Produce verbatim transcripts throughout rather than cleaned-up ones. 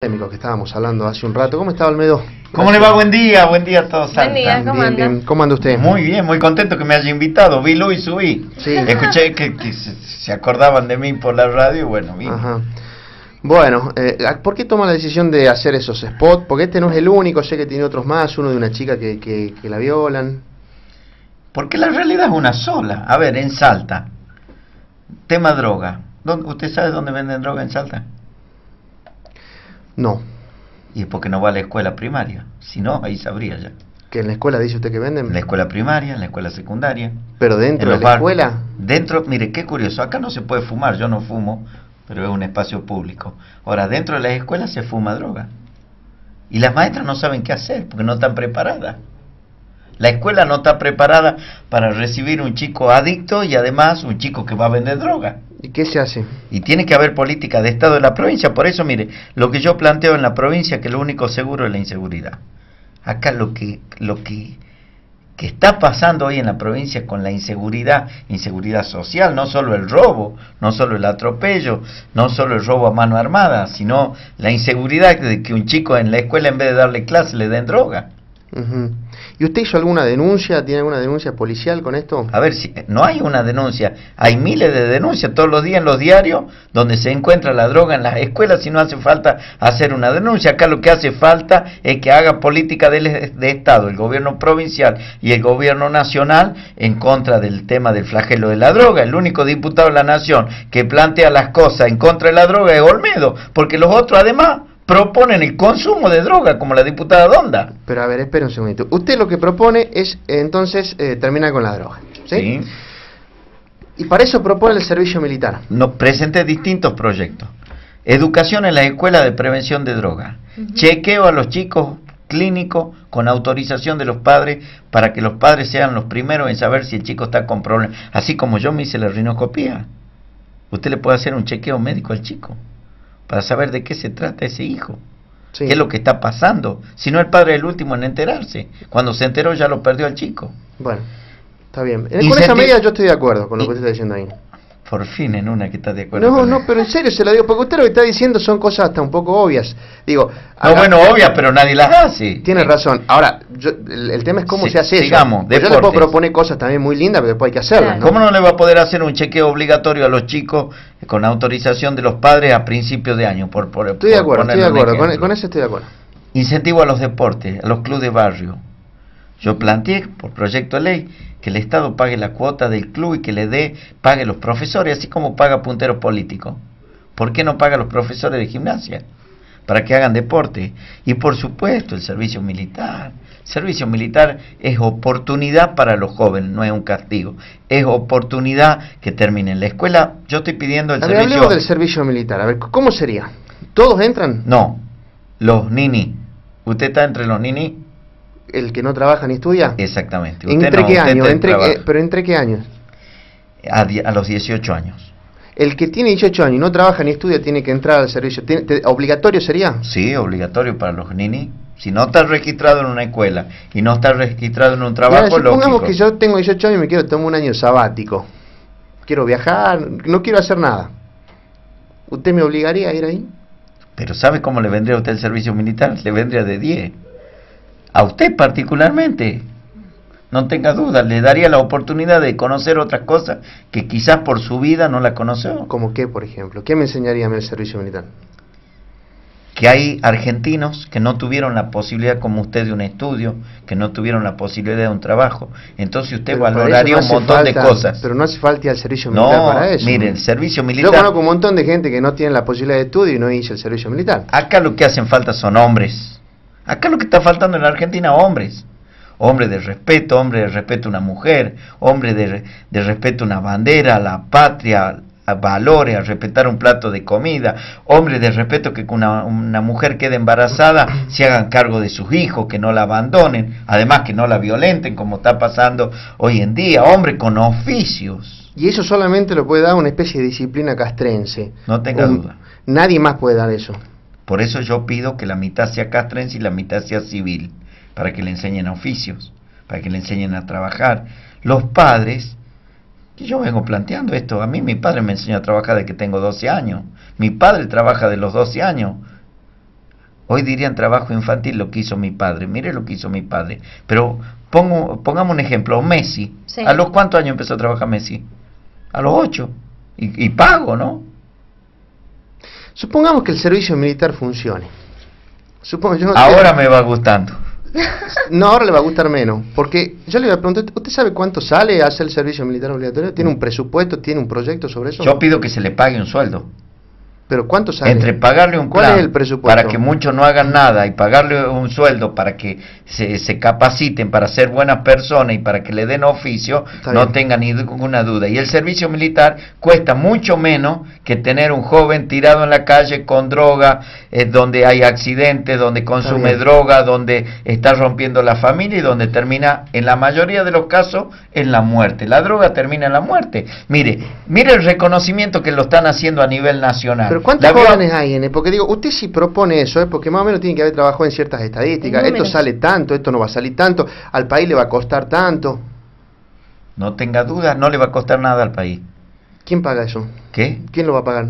Que estábamos hablando hace un rato. ¿Cómo está, Olmedo? ¿Cómo le va? Buen día, buen día a todos. Buen día, ¿cómo bien, anda? bien. ¿Cómo anda usted? Muy bien, muy contento que me haya invitado. Vi, lo y subí. Sí. Escuché que, que se, se acordaban de mí por la radio y bueno, vine. Ajá. Bueno, eh, ¿por qué toma la decisión de hacer esos spots? Porque este no es el único, sé que tiene otros más, uno de una chica que, que, que la violan. Porque la realidad es una sola. A ver, en Salta, tema droga. ¿Dónde, ¿Usted sabe dónde venden droga en Salta? No. Y es porque no va a la escuela primaria. Si no, ahí sabría ya. ¿Que en la escuela dice usted que venden? En la escuela primaria, en la escuela secundaria. ¿Pero dentro de la bar... escuela? Dentro, mire, qué curioso. Acá no se puede fumar, yo no fumo, pero es un espacio público. Ahora, dentro de las escuelas se fuma droga. Y las maestras no saben qué hacer, porque no están preparadas. La escuela no está preparada para recibir un chico adicto y además un chico que va a vender droga. ¿Y qué se hace? Y tiene que haber política de Estado en la provincia. Por eso, mire, lo que yo planteo en la provincia, que lo único seguro es la inseguridad. Acá lo que, lo que, que está pasando hoy en la provincia con la inseguridad, inseguridad social, no solo el robo, no solo el atropello, no solo el robo a mano armada, sino la inseguridad de que un chico en la escuela, en vez de darle clase, le den droga. Uh-huh. ¿Y usted hizo alguna denuncia? ¿Tiene alguna denuncia policial con esto? A ver, si no hay una denuncia, hay miles de denuncias todos los días en los diarios donde se encuentra la droga en las escuelas y no hace falta hacer una denuncia. Acá lo que hace falta es que haga política de, de Estado, el gobierno provincial y el gobierno nacional en contra del tema del flagelo de la droga. El único diputado de la nación que plantea las cosas en contra de la droga es Olmedo, porque los otros además proponen el consumo de droga, como la diputada Donda. Pero a ver, espera un segundito. Usted lo que propone es, eh, entonces, eh, terminar con la droga, ¿sí? Sí. Y para eso propone el servicio militar. No, presenté distintos proyectos. Educación en la escuela de prevención de droga. Uh-huh. Chequeo a los chicos clínicos con autorización de los padres para que los padres sean los primeros en saber si el chico está con problemas. Así como yo me hice la rinocopía. Usted le puede hacer un chequeo médico al chico para saber de qué se trata ese hijo, sí. Qué es lo que está pasando. Si no, el padre es el último en enterarse. Cuando se enteró ya lo perdió al chico. Bueno, está bien. Con Incenti esa medida yo estoy de acuerdo con lo que usted está diciendo ahí. Por fin en una que está de acuerdo. No, con no, él. pero en serio se lo digo, porque usted lo que está diciendo son cosas hasta un poco obvias. Digo, no, acá, bueno, obvias, pero nadie las hace. Tiene sí. razón. Ahora, yo, el, el tema es cómo sí, se hace sigamos, eso. Yo le puedo proponer cosas también muy lindas, pero después hay que hacerlas, ¿no? ¿Cómo no le va a poder hacer un chequeo obligatorio a los chicos con autorización de los padres a principios de año? Por, por, estoy de acuerdo, estoy de acuerdo. Con, con eso estoy de acuerdo. Incentivo a los deportes, a los clubes de barrio. Yo planteé, por proyecto de ley, que el Estado pague la cuota del club y que le dé, pague los profesores, así como paga punteros políticos. ¿Por qué no paga a los profesores de gimnasia? Para que hagan deporte. Y por supuesto, el servicio militar. El servicio militar es oportunidad para los jóvenes, no es un castigo. Es oportunidad que terminen la escuela. Yo estoy pidiendo el a ver, servicio... hablemos del servicio militar. A ver, ¿cómo sería? ¿Todos entran? No, los nini. ¿Usted está entre los nini? ¿El que no trabaja ni estudia? Exactamente. Usted ¿Entre no, qué años? ¿Entre qué, ¿Pero entre qué años? A, a los dieciocho años. El que tiene dieciocho años y no trabaja ni estudia tiene que entrar al servicio. ¿Tiene, te, ¿Obligatorio sería? Sí, obligatorio para los nini. Si no estás registrado en una escuela y no estás registrado en un trabajo, Mira, supongamos lógico. que yo tengo dieciocho años y me quiero tomar un año sabático. Quiero viajar, no quiero hacer nada. ¿Usted me obligaría a ir ahí? Pero ¿sabe cómo le vendría a usted el servicio militar? Le vendría de diez. A usted particularmente, no tenga duda, le daría la oportunidad de conocer otras cosas que quizás por su vida no la conoció. ¿Cómo qué, por ejemplo? ¿Qué me enseñaría a mí el servicio militar? Que hay argentinos que no tuvieron la posibilidad como usted de un estudio, que no tuvieron la posibilidad de un trabajo. Entonces usted pero valoraría no un montón falta, de cosas. Pero no hace falta el servicio militar no, para eso. Mire, el servicio militar... Yo conozco un montón de gente que no tiene la posibilidad de estudio y no hizo el servicio militar. Acá lo que hacen falta son hombres. Acá lo que está faltando en la Argentina, hombres. Hombre de respeto, hombre de respeto a una mujer, hombre de, de respeto a una bandera, a la patria, a valores, a respetar un plato de comida, hombre de respeto que una, una mujer quede embarazada, se hagan cargo de sus hijos, que no la abandonen, además que no la violenten como está pasando hoy en día, hombre con oficios. Y eso solamente lo puede dar una especie de disciplina castrense. No tenga Un, duda. Nadie más puede dar eso. Por eso yo pido que la mitad sea castrense y la mitad sea civil, para que le enseñen oficios, para que le enseñen a trabajar. Los padres, que yo vengo planteando esto, a mí mi padre me enseñó a trabajar desde que tengo doce años, mi padre trabaja de los doce años, Hoy dirían trabajo infantil lo que hizo mi padre. Mire lo que hizo mi padre. Pero pongo, pongamos un ejemplo, Messi. Sí. ¿A los cuántos años empezó a trabajar Messi? A los ocho. Y, y pago, ¿no? Supongamos que el servicio militar funcione. Supongo, yo no Ahora sé, me va gustando. no, ahora le va a gustar menos. Porque yo le voy a preguntar, ¿usted sabe cuánto sale hacer el servicio militar obligatorio? ¿Tiene un presupuesto, tiene un proyecto sobre eso? Yo pido que se le pague un sueldo. ¿Pero cuánto sale? Entre pagarle un ¿Cuál plan es el presupuesto? para que muchos no hagan nada y pagarle un sueldo para que se, se capaciten para ser buenas personas y para que le den oficio, Está no bien. tengan ninguna duda. Y el servicio militar cuesta mucho menos que tener un joven tirado en la calle con droga, eh, donde hay accidentes, donde consume bien. droga, donde está rompiendo la familia y donde termina, en la mayoría de los casos, en la muerte. La droga termina en la muerte. Mire, mire el reconocimiento que lo están haciendo a nivel nacional. Pero ¿cuántos La vio- jóvenes hay en él? Porque digo, usted si propone eso, es porque más o menos tiene que haber trabajado en ciertas estadísticas. En Esto números. sale tanto, esto no va a salir tanto, al país le va a costar tanto. No tenga duda, no le va a costar nada al país. ¿Quién paga eso? ¿Qué? ¿Quién lo va a pagar?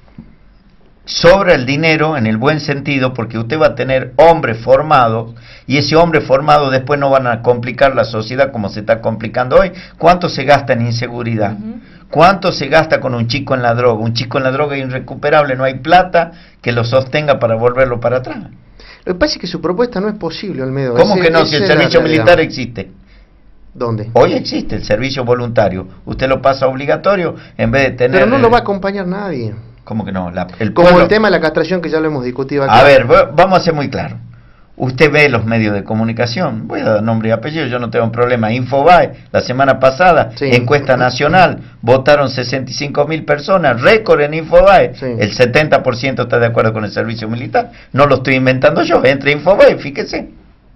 Sobra el dinero en el buen sentido porque usted va a tener hombres formados y ese hombre formado después no van a complicar la sociedad como se está complicando hoy. ¿Cuánto se gasta en inseguridad? Ujú. ¿Cuánto se gasta con un chico en la droga? Un chico en la droga es irrecuperable, no hay plata que lo sostenga para volverlo para atrás. Lo que pasa es que su propuesta no es posible, Olmedo. ¿Cómo Ese- que no? esa Si el es la servicio realidad. militar existe. ¿Dónde? Hoy existe el servicio voluntario. Usted lo pasa obligatorio en vez de tener... Pero no lo va a acompañar nadie. ¿Cómo que no? La- el Como pueblo- el tema de la castración que ya lo hemos discutido aquí. A ver, va- vamos a ser muy claros. Usted ve los medios de comunicación, voy a dar nombre y apellido, yo no tengo un problema. Infobae, la semana pasada, Sí. encuesta nacional, votaron sesenta y cinco mil personas, récord en Infobae. Sí. El setenta por ciento está de acuerdo con el servicio militar. No lo estoy inventando yo, entre Infobae, fíjese.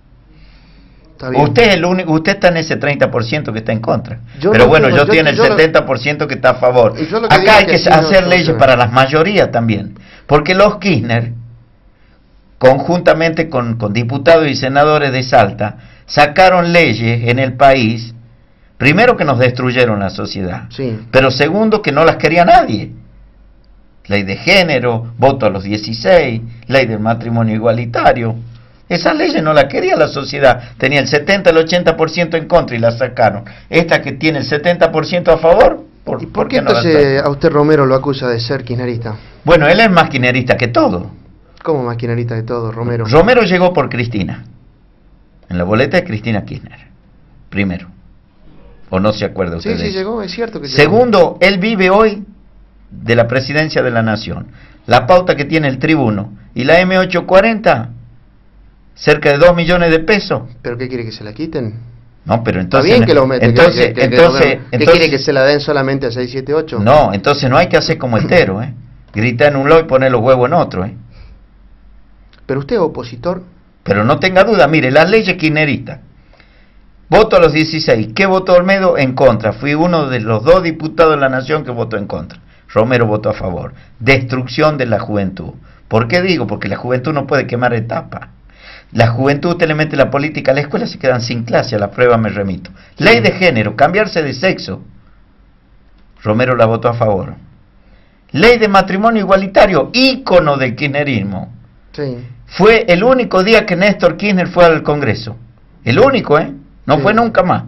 Está bien. Usted es el único, usted está en ese treinta por ciento que está en contra. Yo Pero no bueno, tengo- yo, yo- tiene el yo lo- setenta por ciento que está a favor. Yo lo que digo Acá es hay que que así no hacer leyes funciona. para las mayorías también. Porque los Kirchner, conjuntamente con, con diputados y senadores de Salta, sacaron leyes en el país, primero que nos destruyeron la sociedad, Sí. pero segundo que no las quería nadie. Ley de género, voto a los dieciséis, ley del matrimonio igualitario. Esas leyes no las quería la sociedad, tenía el setenta, el ochenta por ciento en contra y las sacaron. Esta que tiene el setenta por ciento a favor, ¿por, ¿Y por qué no la entonces saca? a usted Romero lo acusa de ser kirchnerista? Bueno, él es más kirchnerista que todo. ¿Cómo más kirchnerista de todo, Romero? Romero llegó por Cristina, en la boleta de Cristina Kirchner, primero. ¿O no se acuerda usted Sí, de sí, eso? llegó, es cierto que llegó. Segundo, él vive hoy de la presidencia de la nación. La pauta que tiene el tribuno y la eme ochocientos cuarenta, cerca de dos millones de pesos. ¿Pero qué quiere que se la quiten? No, pero Está entonces... bien que lo mete. entonces, que, que- que- entonces, que- ¿Qué entonces- quiere que se la den solamente a seis, siete, ocho? No, entonces no hay que hacer como Estero, ¿eh? Gritar en un lado y poner los huevos en otro, ¿eh? Pero usted es opositor. Pero no tenga duda, mire, las leyes kirchneristas. Voto a los dieciséis. ¿Qué votó Olmedo? En contra. Fui uno de los dos diputados de la Nación que votó en contra. Romero votó a favor. Destrucción de la juventud. ¿Por qué digo? Porque la juventud no puede quemar etapas. La juventud, usted le mete la política a la escuela, se quedan sin clase, a la prueba me remito. Ley de género, cambiarse de sexo. Romero la votó a favor. Ley de matrimonio igualitario, ícono del kirchnerismo. Sí. Fue el único día que Néstor Kirchner fue al Congreso. El único, ¿eh? No Sí. fue nunca más.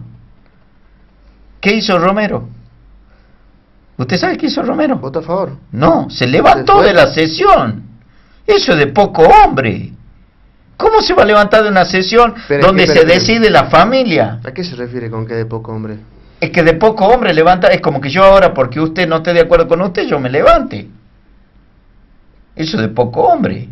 ¿Qué hizo Romero? ¿Usted sabe qué hizo Romero? ¿Votó a favor? No, se levantó Después- de la sesión. Eso es de poco hombre. ¿Cómo se va a levantar de una sesión Pero, donde espere, se espere. decide la familia? ¿A qué se refiere con que de poco hombre? Es que de poco hombre levanta, es como que yo ahora, porque usted no esté de acuerdo con usted, yo me levante. Eso es de poco hombre.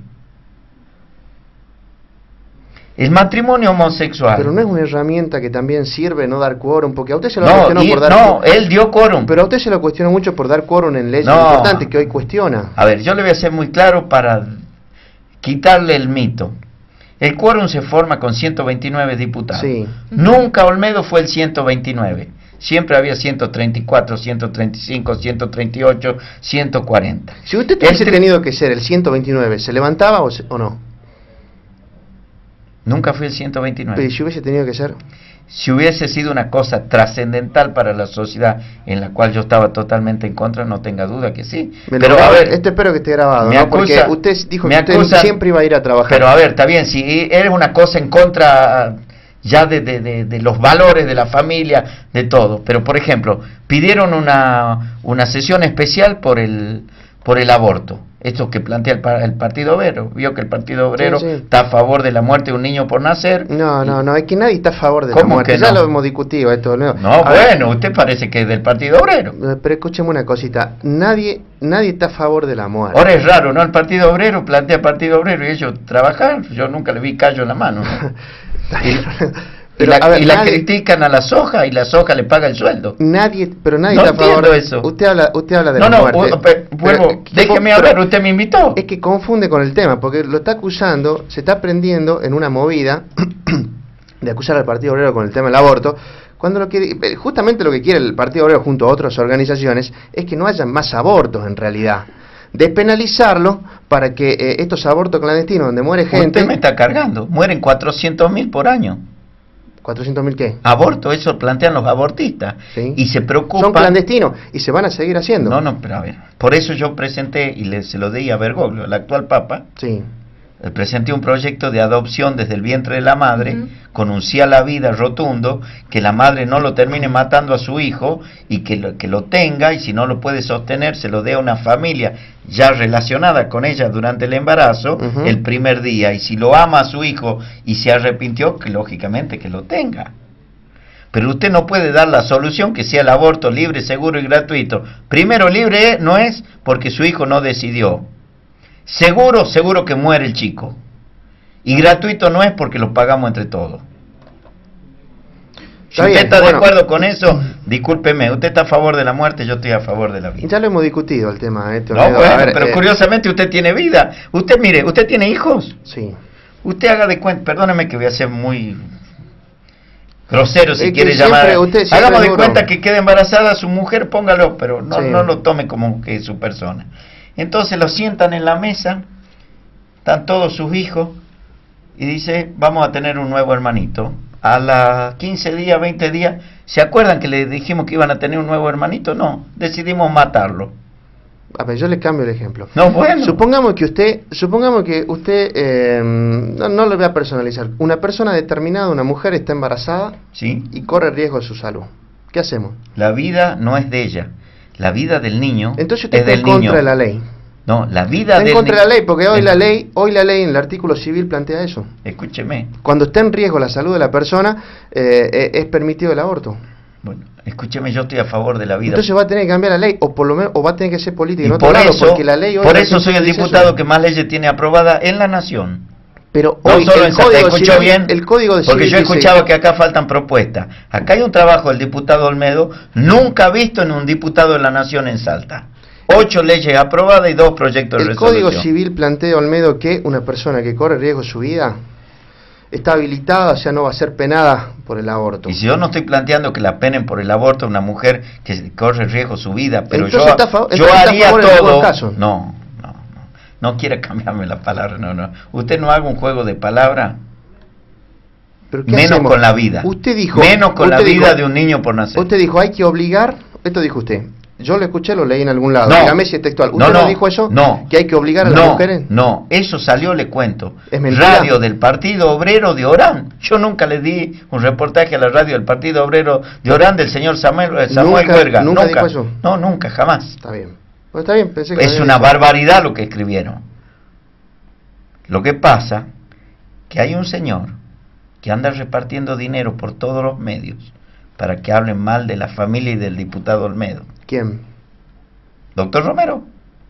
El matrimonio homosexual. Pero no es una herramienta que también sirve no dar quórum, porque a usted se lo No, cuestionó y- por dar no, él dio quórum. Pero a usted se lo cuestionó mucho por dar quórum en leyes No. importantes que hoy cuestiona. A ver, yo le voy a ser muy claro para quitarle el mito. El quórum se forma con ciento veintinueve diputados. Sí. Nunca Olmedo fue el ciento veintinueve. Siempre había ciento treinta y cuatro, ciento treinta y cinco, ciento treinta y ocho, ciento cuarenta. Si usted hubiese El tri- tenido que ser el ciento veintinueve, ¿se levantaba o, se- o no? Nunca fue el ciento Pero veintinueve. si hubiese tenido que ser... si hubiese sido una cosa trascendental para la sociedad en la cual yo estaba totalmente en contra, no tenga duda que sí. Me pero lo, a ver, este espero que esté grabado, me ¿no? acusa, Porque usted dijo me que acusa, usted siempre iba a ir a trabajar. Pero a ver, está bien, si eres una cosa en contra ya de, de, de, de los valores de la familia, de todo. Pero por ejemplo, pidieron una, una sesión especial por el, por el aborto. Esto que plantea el, el Partido Obrero. Vio que el Partido Obrero sí, sí. está a favor de la muerte de un niño por nacer. No, no, no, es que nadie está a favor de la ¿Cómo muerte. que ya no? lo hemos discutido esto. No, no bueno, ver, usted parece que es del Partido Obrero. Pero escúcheme una cosita. Nadie nadie está a favor de la muerte. Ahora es raro, ¿no? El Partido Obrero plantea el Partido Obrero y ellos trabajar. Yo nunca le vi callo en la mano, ¿no? Y, Pero, y, la, ver, y la nadie, critican a la soja y la soja le paga el sueldo. Nadie, pero nadie no está a favor de eso. Usted habla, usted habla de no, la no, muerte. No, pero, vuelvo, déjeme hablar, usted me invitó. Es que confunde con el tema, porque lo está acusando, se está prendiendo en una movida de acusar al Partido Obrero con el tema del aborto, cuando lo que justamente lo que quiere el Partido Obrero junto a otras organizaciones es que no haya más abortos en realidad. Despenalizarlo para que eh, estos abortos clandestinos donde muere gente... Usted me está cargando, mueren cuatrocientos mil por año. ¿cuatrocientos mil qué? Aborto, eso plantean los abortistas. ¿Sí? Y se preocupan... Son clandestinos y se van a seguir haciendo. No, no, pero a ver, por eso yo presenté, y le, se lo di a Bergoglio, el actual Papa, sí. presenté un proyecto de adopción desde el vientre de la madre, uh-huh. con un sí a la vida rotundo, que la madre no lo termine matando a su hijo, y que lo, que lo tenga, y si no lo puede sostener, se lo dé a una familia ya relacionada con ella durante el embarazo, uh-huh. el primer día, y si lo ama a su hijo y se arrepintió, que lógicamente que lo tenga. Pero usted no puede dar la solución que sea el aborto libre, seguro y gratuito. Primero, libre no es porque su hijo no decidió. Seguro, seguro que muere el chico. Y gratuito no es porque lo pagamos entre todos. Si usted está de acuerdo con eso, discúlpeme, usted está a favor de la muerte, yo estoy a favor de la vida. Ya lo hemos discutido el tema. Este, no, bueno, ver, pero eh, curiosamente usted tiene vida. Usted, mire, ¿usted tiene hijos? Sí. Usted haga de cuenta, perdóneme que voy a ser muy grosero si es quiere siempre, llamar. Usted Hagamos de duro. cuenta que queda embarazada su mujer, póngalo, pero no, sí. no lo tome como que es su persona. Entonces lo sientan en la mesa, están todos sus hijos, y dice, vamos a tener un nuevo hermanito. A las quince días, veinte días, ¿se acuerdan que le dijimos que iban a tener un nuevo hermanito? No, decidimos matarlo. A ver, yo le cambio el ejemplo. No, bueno. Supongamos que usted, supongamos que usted, eh, no, no lo voy a personalizar, una persona determinada, una mujer está embarazada, ¿sí? Y corre riesgo de su salud. ¿Qué hacemos? La vida no es de ella, la vida del niño. Entonces usted es está del en contra niño. de la ley. No, la vida está del en contra de la ley, porque hoy el... la ley, hoy la ley en el artículo civil plantea eso. Escúcheme. Cuando está en riesgo la salud de la persona, eh, eh, es permitido el aborto. Bueno, escúcheme, yo estoy a favor de la vida. Entonces va a tener que cambiar la ley, o por lo menos, o va a tener que ser política en y otro por lado, eso, porque la ley hoy por la eso soy el diputado eso. que más leyes tiene aprobada en la nación. Pero no hoy solo el en Salta, código ¿escuchó civil, bien? El código de Porque civil yo he escuchado dice... que acá faltan propuestas. Acá hay un trabajo del diputado Olmedo, nunca visto en un diputado de la nación en Salta. Ocho leyes aprobadas y dos proyectos de el resolución. El Código Civil plantea, Olmedo, que una persona que corre riesgo de su vida está habilitada, o sea, no va a ser penada por el aborto. Y si yo no estoy planteando que la penen por el aborto a una mujer que corre riesgo su vida, pero entonces yo, está yo haría todo... Caso. No, no, no, no quiere cambiarme la palabra, no, no. Usted no haga un juego de palabras. Menos hacemos? con la vida. Usted dijo... Menos con usted la dijo, vida de un niño por nacer. Usted dijo, hay que obligar... Esto dijo usted. Yo lo escuché, lo leí en algún lado. No, dígame si es textual. ¿Usted no, no, no dijo eso? No. ¿Que hay que obligar a no, las mujeres? No, eso salió, le cuento. ¿Es mentira? Radio del Partido Obrero de Orán. Yo nunca le di un reportaje a la radio del Partido Obrero de Orán del señor Samuel, Samuel ¿Nunca, Huerga. ¿Nunca, nunca dijo eso? No, nunca, jamás. Está bien. Bueno, está bien, pensé que es una dicho. barbaridad lo que escribieron. Lo que pasa que hay un señor que anda repartiendo dinero por todos los medios para que hablen mal de la familia y del diputado Olmedo. ¿Quién? Doctor Romero.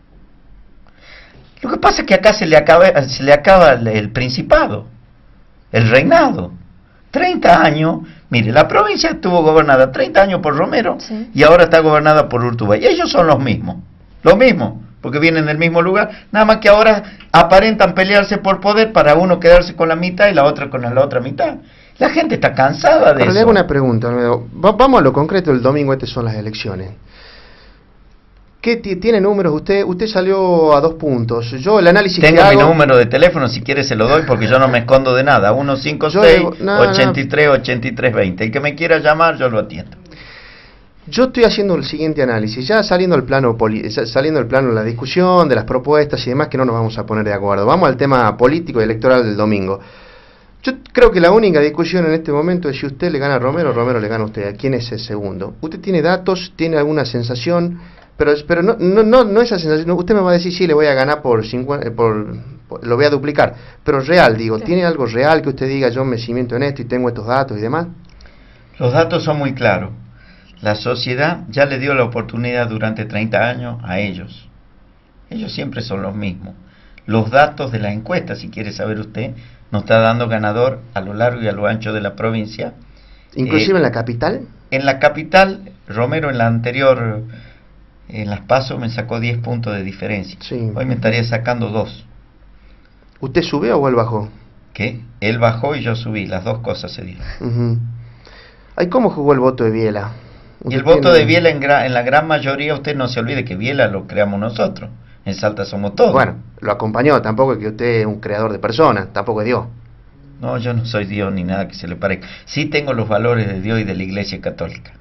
Lo que pasa es que acá se le acaba, se le acaba el, el principado, el reinado. treinta años, mire, la provincia estuvo gobernada treinta años por Romero, sí, y ahora está gobernada por Urtubey. Ellos son los mismos, los mismos, porque vienen del mismo lugar, nada más que ahora aparentan pelearse por poder para uno quedarse con la mitad y la otra con la otra mitad. La gente está cansada de Pero eso. le hago una pregunta, Olmedo. Va, vamos a lo concreto, el domingo este son las elecciones. ¿Qué tiene números usted? Usted salió a dos puntos. Yo el análisis Tengo que hago... mi número de teléfono, si quiere se lo doy porque yo no me escondo de nada. uno cinco seis, ochenta y tres, ochenta y tres, veinte. El que me quiera llamar yo lo atiendo. Yo estoy haciendo el siguiente análisis, ya saliendo al plano poli saliendo al plano de la discusión, de las propuestas y demás, que no nos vamos a poner de acuerdo. Vamos al tema político y electoral del domingo. Yo creo que la única discusión en este momento es si usted le gana a Romero o Romero le gana a usted. ¿A quién es el segundo? Usted tiene datos, tiene alguna sensación, pero, pero no, no, no, no esa sensación. Usted me va a decir, sí, le voy a ganar por cincuenta, por, por, lo voy a duplicar. Pero real, digo, sí. ¿Tiene algo real que usted diga, yo me cimiento en esto y tengo estos datos y demás? Los datos son muy claros. La sociedad ya le dio la oportunidad durante treinta años a ellos. Ellos siempre son los mismos. Los datos de la encuesta, si quiere saber usted, nos está dando ganador a lo largo y a lo ancho de la provincia. ¿Inclusive eh, en la capital? En la capital, Romero en la anterior, en las PASO me sacó diez puntos de diferencia. Sí. Hoy me estaría sacando dos. ¿Usted subió o él bajó? ¿Qué? Él bajó y yo subí, las dos cosas se dieron. Uh-huh. ¿Ay, cómo jugó el voto de Biela? Y el voto de Biela en, gra en la gran mayoría, usted no se olvide que Biela lo creamos nosotros. En Salta somos todos. Bueno, lo acompañó, tampoco es que usted es un creador de personas, tampoco es Dios. No, yo no soy Dios ni nada que se le parezca. Sí tengo los valores de Dios y de la Iglesia Católica.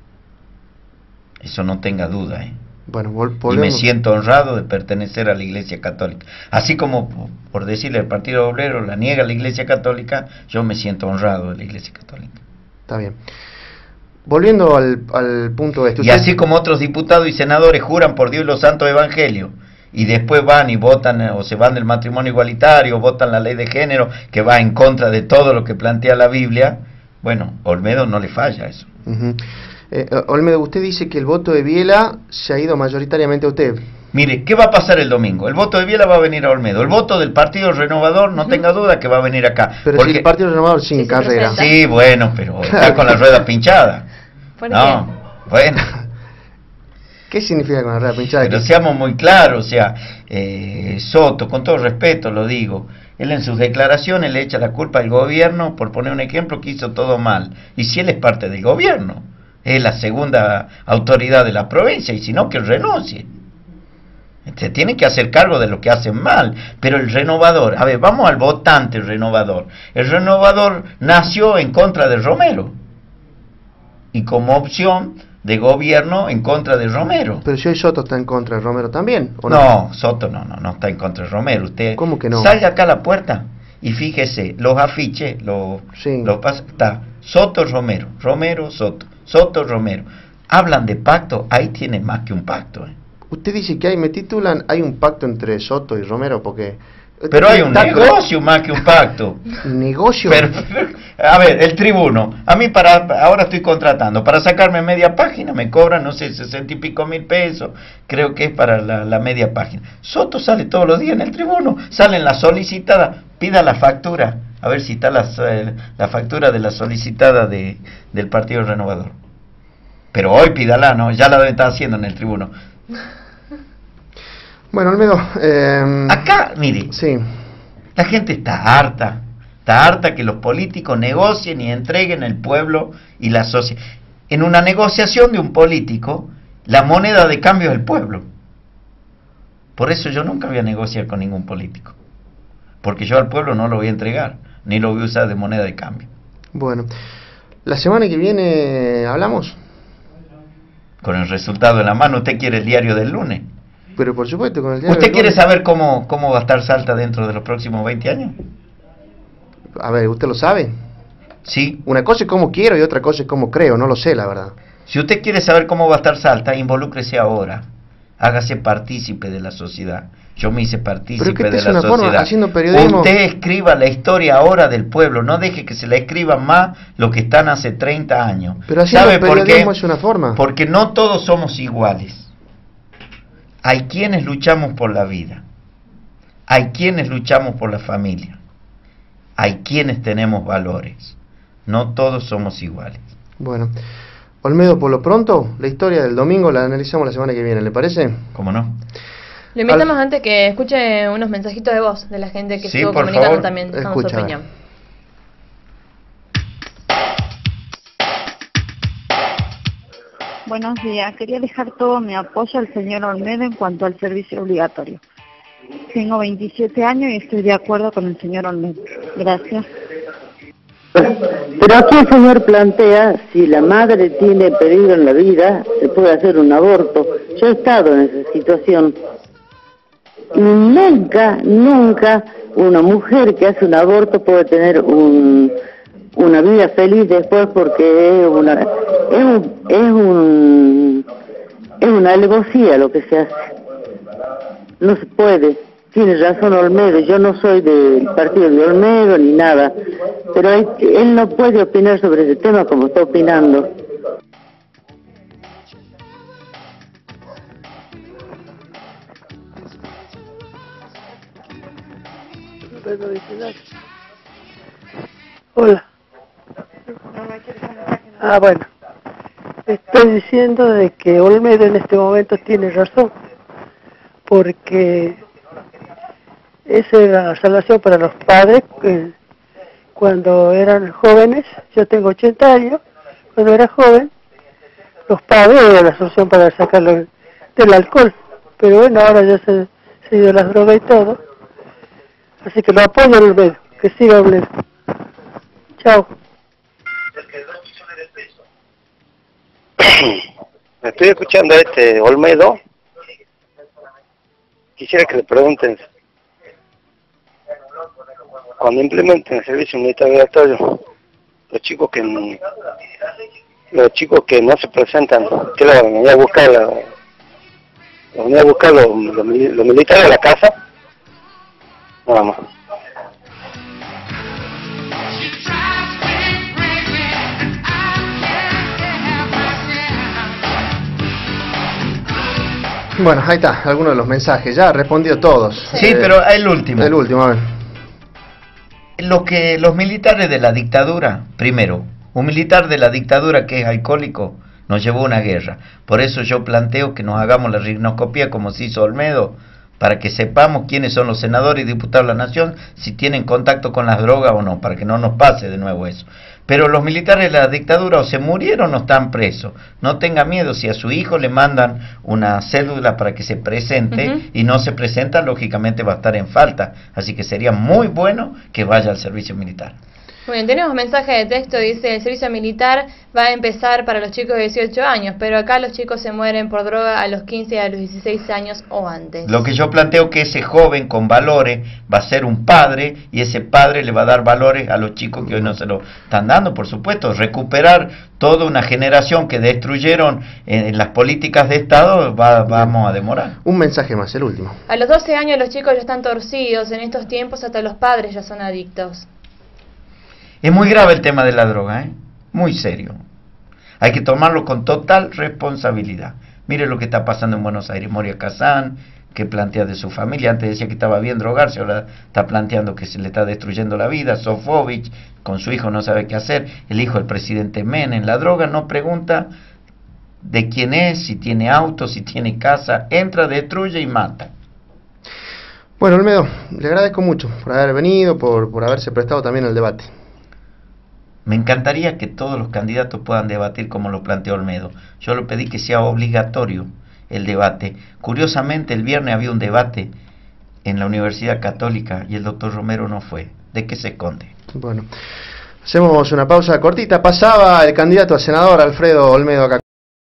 Eso no tenga duda, ¿eh? Bueno, vol y me siento honrado de pertenecer a la Iglesia Católica. Así como, por decirle, el Partido Obrero la niega a la Iglesia Católica, yo me siento honrado de la Iglesia Católica. Está bien. Volviendo al, al punto de esto. Y así como otros diputados y senadores juran por Dios y los santos evangelios, y después van y votan o se van del matrimonio igualitario, votan la ley de género, que va en contra de todo lo que plantea la Biblia, bueno, Olmedo no le falla eso. Uh-huh. eh, Olmedo, usted dice que el voto de Biela se ha ido mayoritariamente a usted. Mire, ¿qué va a pasar el domingo? El voto de Biela va a venir a Olmedo. El voto del Partido Renovador, no uh-huh. tenga duda que va a venir acá. Pero porque... si el Partido Renovador sin sí, carrera. Sí, bueno, pero está con la rueda pinchada. ¿Por qué? No, bueno. ¿Qué significa con la rueda pinchada? Pero seamos muy claros, o sea, eh, Soto, con todo respeto lo digo, él en sus declaraciones le echa la culpa al gobierno, por poner un ejemplo, que hizo todo mal. Y si él es parte del gobierno, es la segunda autoridad de la provincia, y si no, que renuncie. Se tiene que hacer cargo de lo que hacen mal. Pero el renovador, a ver, vamos al votante renovador. El renovador nació en contra de Romero, y como opción de gobierno en contra de Romero. Pero si hoy Soto está en contra de Romero también, ¿o no? No, Soto no, no, no está en contra de Romero. Usted ¿cómo que no? Salga acá a la puerta y fíjese, los afiches, los, sí. los está Soto Romero, Romero Soto, Soto Romero. Hablan de pacto, ahí tiene más que un pacto. ¿eh? Usted dice que ahí me titulan, hay un pacto entre Soto y Romero, porque... Pero hay un negocio más que un pacto. ¿Negocio? Pero, a ver, el tribuno. A mí para ahora estoy contratando. Para sacarme media página me cobran, no sé, sesenta y pico mil pesos. Creo que es para la, la media página. Soto sale todos los días en el tribuno. Sale en la solicitada. Pida la factura. A ver si está la, la factura de la solicitada de, del Partido Renovador. Pero hoy pídala, ¿no? Ya la debe estar haciendo en el tribuno. Bueno, Olmedo... Eh, acá, mire, sí. La gente está harta, está harta que los políticos negocien y entreguen el pueblo y la sociedad. En una negociación de un político, la moneda de cambio es el pueblo. Por eso yo nunca voy a negociar con ningún político, porque yo al pueblo no lo voy a entregar, ni lo voy a usar de moneda de cambio. Bueno, la semana que viene hablamos. Con el resultado en la mano. ¿Usted quiere el diario del lunes? Pero por supuesto, con el diario. ¿Usted quiere saber cómo, cómo va a estar Salta dentro de los próximos veinte años? A ver, ¿usted lo sabe? Sí. Una cosa es cómo quiero y otra cosa es cómo creo, no lo sé, la verdad. Si usted quiere saber cómo va a estar Salta, involúcrese ahora. Hágase partícipe de la sociedad. Yo me hice partícipe de la sociedad. Haciendo periodismo. Usted escriba la historia ahora del pueblo, no deje que se la escriba más lo que están hace treinta años. Pero haciendo periodismo es una forma. Porque no todos somos iguales. Hay quienes luchamos por la vida, hay quienes luchamos por la familia, hay quienes tenemos valores, no todos somos iguales. Bueno, Olmedo, por lo pronto, la historia del domingo la analizamos la semana que viene, ¿le parece? ¿Cómo no? Le invitamos Al... antes que escuche unos mensajitos de voz de la gente que sí, estuvo por comunicando favor. también con Escucha, su opinión. Buenos días. Quería dejar todo mi apoyo al señor Olmedo en cuanto al servicio obligatorio. Tengo veintisiete años y estoy de acuerdo con el señor Olmedo. Gracias. Pero aquí el señor plantea, si la madre tiene peligro en la vida, se puede hacer un aborto. Yo he estado en esa situación. Y nunca, nunca una mujer que hace un aborto puede tener un, una vida feliz después, porque es una, es un, es un, es una alevosía lo que se hace. No se puede. Tiene razón Olmedo, yo no soy del partido de Olmedo ni nada, pero hay, él no puede opinar sobre ese tema como está opinando. Hola. Ah, bueno. Estoy diciendo de que Olmedo en este momento tiene razón, porque esa era la salvación para los padres que cuando eran jóvenes. Yo tengo ochenta años, cuando era joven, los padres eran la solución para sacarlo del alcohol, pero bueno, ahora ya se, se dio las drogas y todo, así que lo apoyo al Olmedo, que siga Olmedo. Chao. Estoy escuchando a este Olmedo. Quisiera que le pregunten, cuando implementen el servicio militar obligatorio, los chicos que los chicos que no se presentan, que lo van a venir a buscar, la, van a venir a buscar los, los, los militares a la casa, nada más. Bueno, ahí está, algunos de los mensajes, ya respondió todos. Sí, eh, pero el último. El último, a ver. Lo que los militares de la dictadura, primero, un militar de la dictadura que es alcohólico, nos llevó a una guerra. Por eso yo planteo que nos hagamos la rinoscopía como se hizo Olmedo, para que sepamos quiénes son los senadores y diputados de la nación, si tienen contacto con las drogas o no, para que no nos pase de nuevo eso. Pero los militares de la dictadura o se murieron o están presos. No tenga miedo, si a su hijo le mandan una cédula para que se presente, uh-huh, y no se presenta, lógicamente va a estar en falta. Así que sería muy bueno que vaya al servicio militar. Muy bien, tenemos un mensaje de texto, dice: el servicio militar va a empezar para los chicos de dieciocho años, pero acá los chicos se mueren por droga a los quince y a los dieciséis años o antes. Lo que yo planteo que ese joven con valores va a ser un padre, y ese padre le va a dar valores a los chicos que hoy no se lo están dando, por supuesto. Recuperar toda una generación que destruyeron en, en las políticas de Estado, va, vamos a demorar. Un mensaje más, el último. A los doce años los chicos ya están torcidos, en estos tiempos hasta los padres ya son adictos. Es muy grave el tema de la droga, ¿eh? Muy serio. Hay que tomarlo con total responsabilidad. Mire lo que está pasando en Buenos Aires. Moria Kazán, que plantea de su familia, antes decía que estaba bien drogarse, ahora está planteando que se le está destruyendo la vida. Sofovich, con su hijo no sabe qué hacer. El hijo del presidente Menem. La droga no pregunta de quién es, si tiene auto, si tiene casa. Entra, destruye y mata. Bueno, Olmedo, le agradezco mucho por haber venido, por, por haberse prestado también al debate. Me encantaría que todos los candidatos puedan debatir como lo planteó Olmedo. Yo le pedí que sea obligatorio el debate. Curiosamente, el viernes había un debate en la Universidad Católica y el doctor Romero no fue. ¿De qué se esconde? Bueno, hacemos una pausa cortita. Pasaba el candidato a senador Alfredo Olmedo acá.